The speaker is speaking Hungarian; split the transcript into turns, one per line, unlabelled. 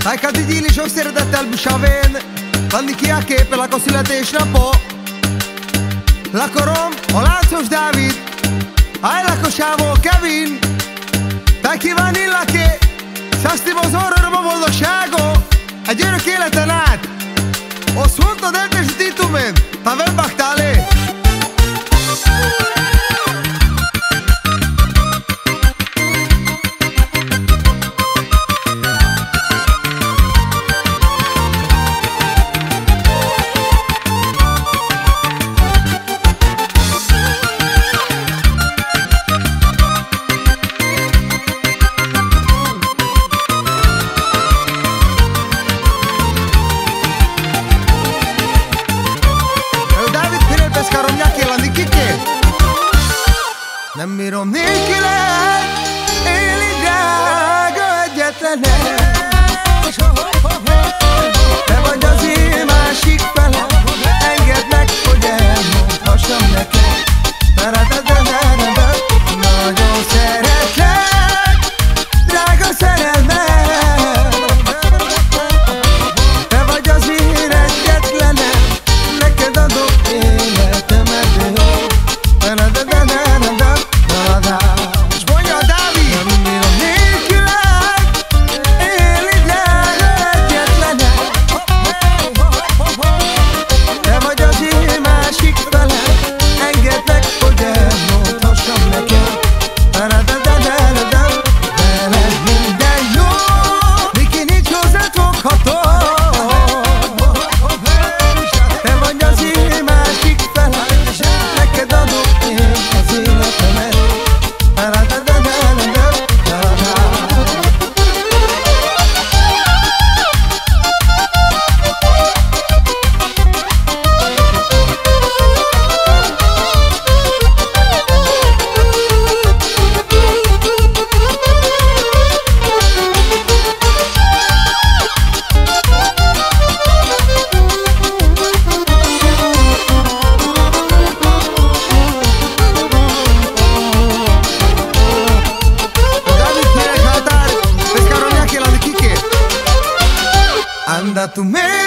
Tájkádi Gyili sok szeretettel Busavén, Landi kiáképe lako születésnapo. Lakorom, a Láncos Dávid, Áj lakosávó Kevin. Táj kíván illaké, Szasztibo zorrorba boldogságó, egy örök életen át. Osz hunto dentes titumen, ta vembaktálé. Nem bírom nélküled, élni drága egyetlenem. Te vagy az én másik felem, engedd meg, hogy elmondhassam neked. Nagyon szeretlek, drága szerelmem. Te vagy az én egyetlenem, neked adok életemet, jó.
Anda tu me